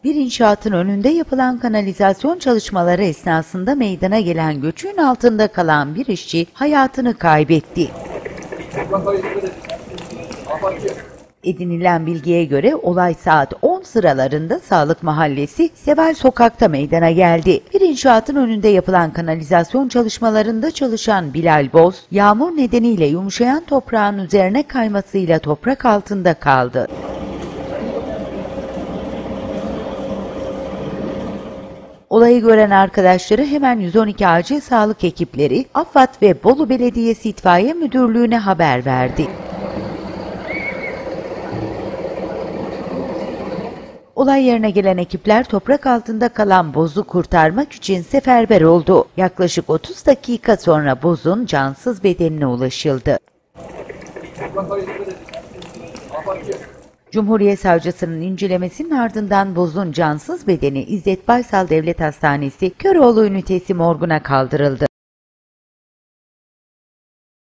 Bir inşaatın önünde yapılan kanalizasyon çalışmaları esnasında meydana gelen göçün altında kalan bir işçi hayatını kaybetti. Edinilen bilgiye göre olay saat 10 sıralarında Sağlık Mahallesi Seval Sokak'ta meydana geldi. Bir inşaatın önünde yapılan kanalizasyon çalışmalarında çalışan Bilal Boz, yağmur nedeniyle yumuşayan toprağın üzerine kaymasıyla toprak altında kaldı. Olayı gören arkadaşları hemen 112 acil sağlık ekipleri, AFAD ve Bolu Belediyesi İtfaiye Müdürlüğü'ne haber verdi. Olay yerine gelen ekipler toprak altında kalan Boz'u kurtarmak için seferber oldu. Yaklaşık 30 dakika sonra Boz'un cansız bedenine ulaşıldı. Cumhuriyet Savcısının incelemesinin ardından Boz'un cansız bedeni İzzet Baysal Devlet Hastanesi Köroğlu Ünitesi morguna kaldırıldı.